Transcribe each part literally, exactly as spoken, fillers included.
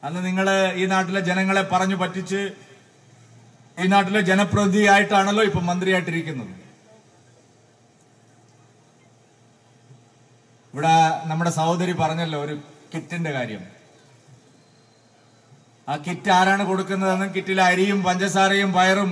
അന്ന് നിങ്ങള് ഈ നാട്ടിലെ ജനങ്ങളെ പറഞ്ഞു പറ്റിച്ച് ഈ നാട്ടിലെ ജനപ്രതിനിധിയായിട്ടാണല്ലോ ഇപ്പൊ മന്ത്രിയായിട്ടിരിക്കുന്നത്. ഇവിടെ നമ്മുടെ സഹോദരി പറഞ്ഞല്ലോ ഒരു കിറ്റിന്റെ കാര്യം. ആ കിറ്റ് ആരാണ് കൊടുക്കുന്നതെന്നും കിറ്റിലെ അരിയും പഞ്ചസാരയും പയറും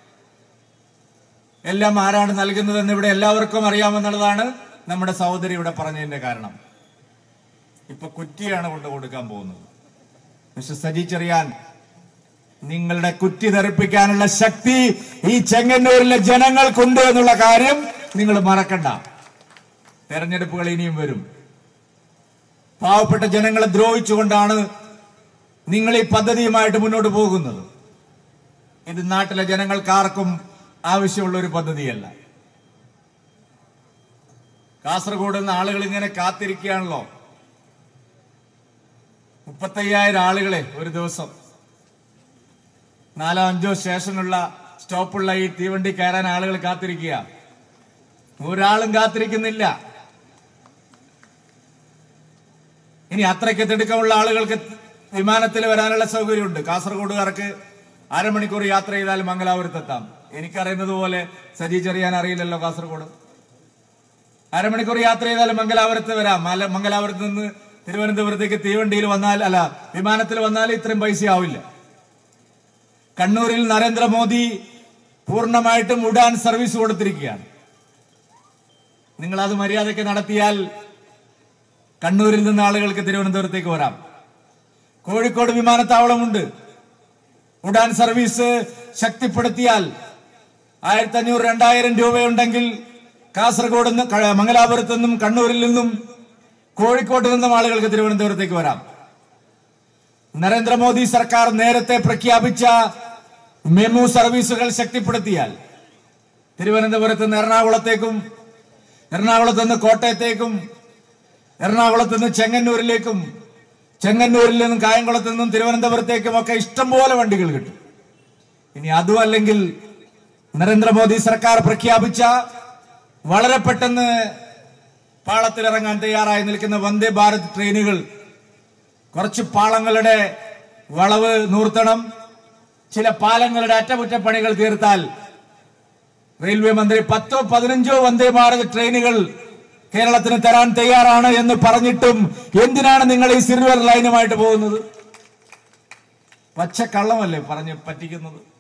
എല്ലാം ആരാണ് നൽകുന്നതെന്ന് ഇവിടെ എല്ലാവർക്കും അറിയാമെന്നുള്ളതാണ് നമ്മുടെ സഹോദരി ഇവിടെ പറഞ്ഞതിന്റെ കാരണം. ഇപ്പൊ കുറ്റിയാണ് കൊണ്ട് കൊടുക്കാൻ പോകുന്നത്. മിസ്റ്റർ സജി ചെറിയാൻ, നിങ്ങളുടെ കുറ്റി തെറിപ്പിക്കാനുള്ള ശക്തി ഈ ചെങ്ങന്നൂരിലെ ജനങ്ങൾക്കുണ്ട് എന്നുള്ള കാര്യം നിങ്ങൾ മറക്കണ്ട. തെരഞ്ഞെടുപ്പുകൾ ഇനിയും വരും. പാവപ്പെട്ട ജനങ്ങളെ ദ്രോഹിച്ചുകൊണ്ടാണ് നിങ്ങൾ ഈ പദ്ധതിയുമായിട്ട് മുന്നോട്ട് പോകുന്നത്. ഇത് നാട്ടിലെ ജനങ്ങൾക്കാർക്കും ആവശ്യമുള്ള ഒരു പദ്ധതിയല്ല. കാസർഗോഡ് നിന്ന് ആളുകൾ ഇങ്ങനെ കാത്തിരിക്കുകയാണല്ലോ. മുപ്പത്തയ്യായിരം ആളുകളെ ഒരു ദിവസം നാലോ അഞ്ചോ സ്റ്റേഷനുള്ള സ്റ്റോപ്പുള്ള ഈ തീവണ്ടി കയറാൻ ആളുകൾ കാത്തിരിക്കുക. ഒരാളും കാത്തിരിക്കുന്നില്ല. ഇനി അത്രയ്ക്ക് തിടുക്കമുള്ള ആളുകൾക്ക് വിമാനത്തിൽ വരാനുള്ള സൗകര്യമുണ്ട്. കാസർഗോഡുകാർക്ക് അരമണിക്കൂർ യാത്ര ചെയ്താൽ മംഗലാപുരത്തെത്താം. എനിക്കറിയുന്നത് പോലെ സജി ചെറിയാൻ അറിയില്ലല്ലോ കാസർഗോഡ്. അരമണിക്കൂർ യാത്ര ചെയ്താൽ മംഗലാപുരത്ത് വരാം. മംഗലാപുരത്ത് നിന്ന് തിരുവനന്തപുരത്തേക്ക് തീവണ്ടിയിൽ വന്നാൽ അല്ല വിമാനത്തിൽ വന്നാൽ ഇത്രയും പൈസ ആവില്ല. കണ്ണൂരിൽ നരേന്ദ്രമോദി പൂർണ്ണമായിട്ടും ഉഡാൻ സർവീസ് കൊടുത്തിരിക്കുകയാണ്. നിങ്ങൾ അത് മര്യാദയ്ക്ക് നടത്തിയാൽ കണ്ണൂരിൽ നിന്ന് ആളുകൾക്ക് തിരുവനന്തപുരത്തേക്ക് വരാം. കോഴിക്കോട് വിമാനത്താവളമുണ്ട്. ഉഡാൻ സർവീസ് ശക്തിപ്പെടുത്തിയാൽ ആയിരത്തി അഞ്ഞൂറ് രണ്ടായിരം രൂപയുണ്ടെങ്കിൽ കാസർഗോഡ് നിന്ന് മംഗലാപുരത്ത് നിന്നും കണ്ണൂരിൽ നിന്നും കോഴിക്കോട്ട് നിന്നും ആളുകൾക്ക് തിരുവനന്തപുരത്തേക്ക് വരാം. നരേന്ദ്രമോദി സർക്കാർ നേരത്തെ പ്രഖ്യാപിച്ച മെമു സർവീസുകൾ ശക്തിപ്പെടുത്തിയാൽ തിരുവനന്തപുരത്ത് നിന്ന് എറണാകുളത്തേക്കും എറണാകുളത്ത് നിന്ന് കോട്ടയത്തേക്കും എറണാകുളത്ത് നിന്ന് ചെങ്ങന്നൂരിലേക്കും ചെങ്ങന്നൂരിൽ നിന്നും കായംകുളത്ത് നിന്നും തിരുവനന്തപുരത്തേക്കും ഒക്കെ ഇഷ്ടംപോലെ വണ്ടികൾ കിട്ടും. ഇനി അതും അല്ലെങ്കിൽ നരേന്ദ്രമോദി സർക്കാർ പ്രഖ്യാപിച്ച വളരെ പെട്ടെന്ന് പാളത്തിലിറങ്ങാൻ തയ്യാറായി നിൽക്കുന്ന വന്ദേ ഭാരത് ട്രെയിനുകൾ കുറച്ച് പാളങ്ങളുടെ വളവ് നൂർത്തണം, ചില പാലങ്ങളുടെ അറ്റകുറ്റപ്പണികൾ തീർത്താൽ റെയിൽവേ മന്ത്രി പത്തോ പതിനഞ്ചോ വന്ദേ ഭാരത് ട്രെയിനുകൾ കേരളത്തിന് തരാൻ തയ്യാറാണ് എന്ന് പറഞ്ഞിട്ടും എന്തിനാണ് നിങ്ങൾ ഈ സിൽവർ ലൈനുമായിട്ട് പോകുന്നത്? പച്ചക്കള്ളമല്ലേ പറഞ്ഞ് പറ്റിക്കുന്നത്?